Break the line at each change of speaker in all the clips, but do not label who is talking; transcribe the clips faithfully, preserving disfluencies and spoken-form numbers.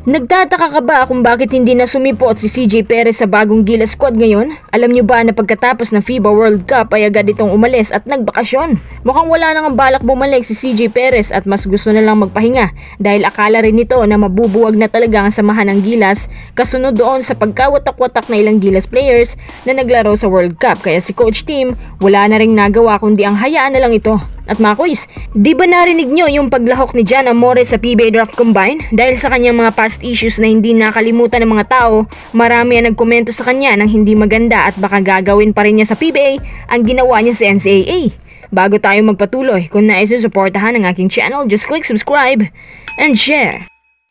Nagtataka ka ba kung bakit hindi na sumipot si C J Perez sa bagong Gilas squad ngayon? Alam nyo ba na pagkatapos ng FIBA World Cup ay agad itong umalis at nagbakasyon? Mukhang wala nang balak bumalik si C J Perez at mas gusto na lang magpahinga dahil akala rin nito na mabubuwag na talaga ang samahan ng Gilas kasunod doon sa pagkawatak-watak na ilang Gilas players na naglaro sa World Cup. Kaya si Coach Tim wala na ring nagawa kundi ang hayaan na lang ito. At mga kuys, di ba narinig nyo yung paglahok ni Jan Amores sa P B A Draft Combine? Dahil sa kanyang mga past issues na hindi nakalimutan ng mga tao, marami ang nagkomento sa kanya ng hindi maganda at baka gagawin pa rin niya sa P B A ang ginawa niya sa N C A A. Bago tayo magpatuloy, kung nais susuportahan ang aking channel, just click subscribe and share.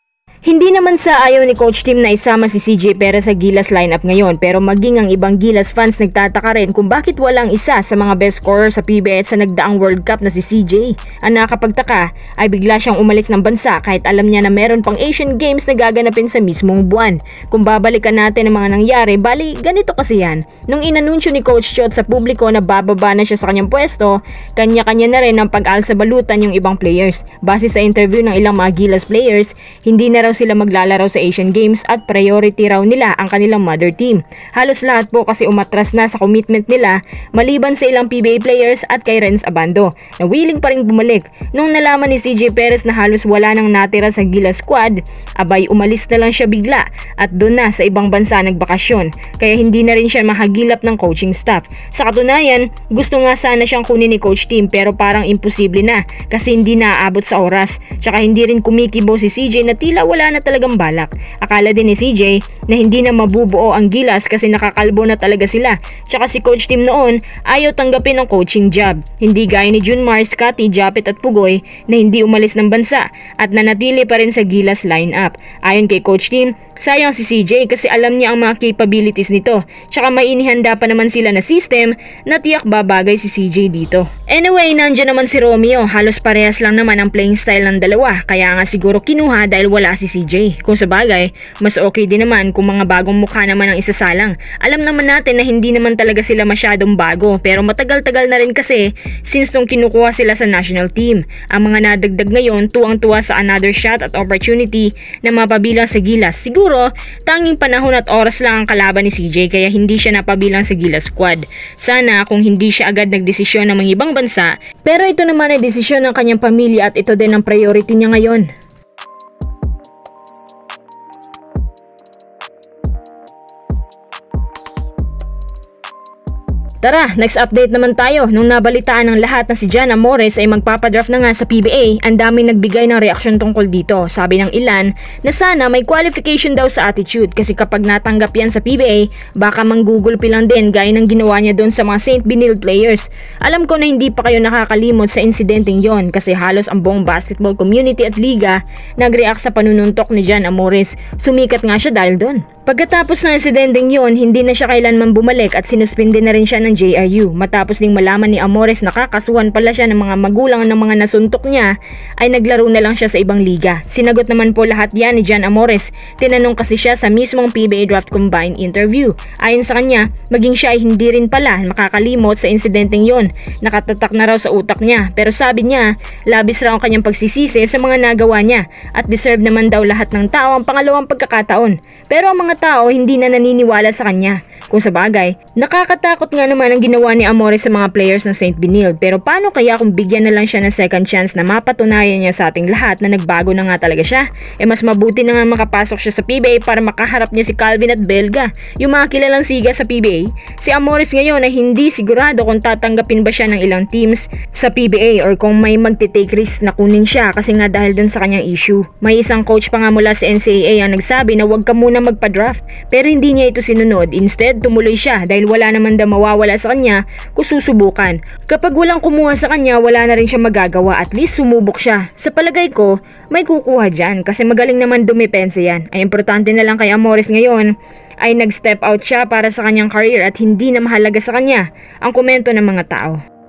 Hindi naman sa ayaw ni Coach Tim na isama si C J Perez sa Gilas lineup ngayon, pero maging ang ibang Gilas fans nagtataka rin kung bakit walang isa sa mga best scorer sa P B A sa nagdaang World Cup na si C J. Ang nakakapagtaka ay bigla siyang umalis ng bansa kahit alam niya na meron pang Asian Games na gaganapin sa mismong buwan. Kung babalikan natin ang mga nangyari, bali ganito kasi yan. Nung inanunsyo ni Coach Chot sa publiko na bababa na siya sa kanyang pwesto, kanya-kanya na rin ang pag-alsa balutan yung ibang players. Base sa interview ng ilang mga Gilas players, hindi na raw sila maglalaro sa Asian Games at priority raw nila ang kanilang mother team. Halos lahat po kasi umatras na sa commitment nila maliban sa ilang P B A players at kay Renz Abando na willing pa rin bumalik. Nung nalaman ni C J Perez na halos wala nang natira sa Gilas squad, abay umalis na lang siya bigla at doon na sa ibang bansa nagbakasyon. Kaya hindi na rin siya mahagilap ng coaching staff. Sa katunayan, gusto nga sana siyang kunin ni Coach Tim pero parang imposible na kasi hindi naaabot sa oras. Tsaka hindi rin kumikibo si C J na tila wala na talagang balak. Akala din ni C J na hindi na mabubuo ang Gilas kasi nakakalbo na talaga sila. Tsaka si Coach Tim noon ayaw tanggapin ang coaching job. Hindi gaya ni Junmar, Scotty, Japet at Pugoy na hindi umalis ng bansa at nanatili pa rin sa Gilas lineup. Ayon kay Coach Tim, sayang si C J kasi alam niya ang mga capabilities nito. Tsaka may inihanda pa naman sila na system na tiyak babagay si C J dito. Anyway, nandiyan naman si Romeo. Halos parehas lang naman ang playing style ng dalawa. Kaya nga siguro kinuha dahil wala si C J. Kung sa bagay, mas okay din naman kung mga bagong mukha naman ang isasalang. Alam naman natin na hindi naman talaga sila masyadong bago pero matagal-tagal na rin kasi since nung kinukuha sila sa national team. Ang mga nadagdag ngayon tuwang-tuwa sa another shot at opportunity na mapabilang sa Gilas. Siguro, tanging panahon at oras lang ang kalaban ni C J kaya hindi siya napabilang sa Gilas squad. Sana kung hindi siya agad nagdesisyon ng mga ibang bansa, pero ito naman ay desisyon ng kanyang pamilya at ito din ang priority niya ngayon. Tara, next update naman tayo. Nung nabalitaan ng lahat na si Jan Amores ay magpapadraft na nga sa P B A, ang daming nagbigay ng reaksyon tungkol dito. Sabi ng ilan na sana may qualification daw sa attitude kasi kapag natanggap yan sa P B A, baka manggugulpi lang din gaya ng ginawa niya doon sa mga Saint Benilde players. Alam ko na hindi pa kayo nakakalimot sa insidenteng yon kasi halos ang buong basketball community at liga nag-react sa panununtok ni Jan Amores. Sumikat nga siya dahil doon. Pagkatapos ng insidenteng yon, hindi na siya kailanman bumalik at sinuspinde na rin siya ng J R U. Matapos ding malaman ni Amores na kakasuhan pala siya ng mga magulang ng mga nasuntok niya, ay naglaro na lang siya sa ibang liga. Sinagot naman po lahat yan ni Jan Amores. Tinanong kasi siya sa mismong P B A Draft Combine interview. Ayon sa kanya, maging siya ay hindi rin pala makakalimot sa insidenteng yon. Nakatatak na raw sa utak niya. Pero sabi niya, labis raw ang kanyang pagsisisi sa mga nagawa niya at deserve naman daw lahat ng tao ang pangalawang pagkakataon. Pero ang mga tao hindi na naniniwala sa kanya. Kung sa bagay, nakakatakot nga naman ang ginawa ni Amores sa mga players ng Saint Benilde. Pero paano kaya kung bigyan na lang siya ng second chance na mapatunayan niya sa ating lahat na nagbago na nga talaga siya? E mas mabuti na nga makapasok siya sa P B A para makaharap niya si Calvin at Belga, yung mga kilalang siga sa P B A. Si Amores ngayon ay hindi sigurado kung tatanggapin ba siya ng ilang teams sa P B A or kung may magte-take risk na kunin siya kasi nga dahil dun sa kanyang issue. May isang coach pa nga mula sa N C A A ang nagsabi na huwag ka muna magpa-draft pero hindi niya ito sinunod. Instead, tumuloy siya dahil wala naman daw mawawala sa kanya kung susubukan. Kapag walang kumuha sa kanya, wala na rin siya magagawa. At least sumubok siya. Sa palagay ko, may kukuha dyan kasi magaling naman dumipensa yan. Ay importante na lang kay Amores ngayon ay nag-step out siya para sa kanyang career at hindi na mahalaga sa kanya ang komento ng mga tao.